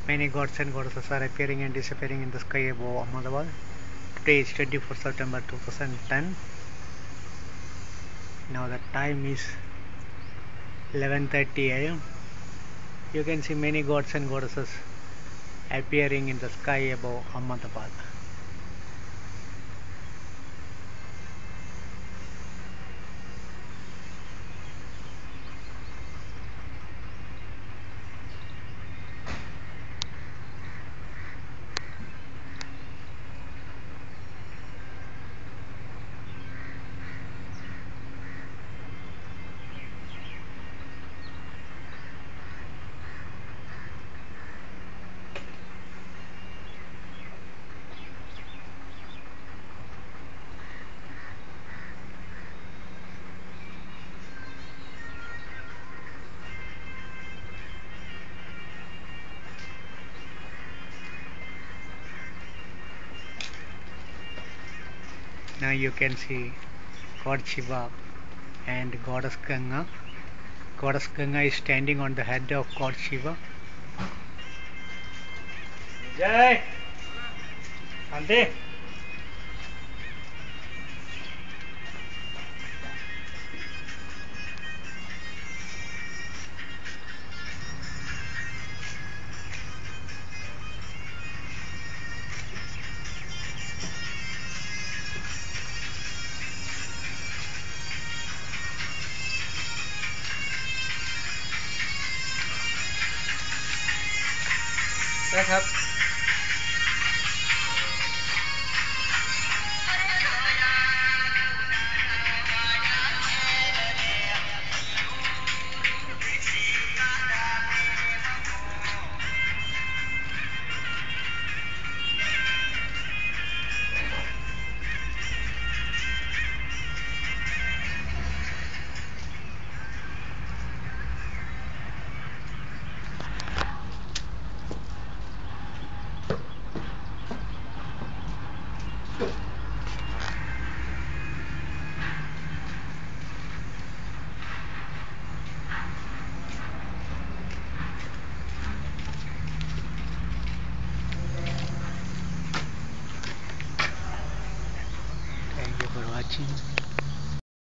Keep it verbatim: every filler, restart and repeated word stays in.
Many gods and goddesses are appearing and disappearing in the sky above Ahmedabad. Today is twenty-fourth September two thousand ten. Now the time is eleven thirty a m You can see many gods and goddesses appearing in the sky above Ahmedabad. Now you can see God Shiva and Goddess Ganga. Goddess Ganga is standing on the head of God Shiva. Jai! Ante! Back up. Go.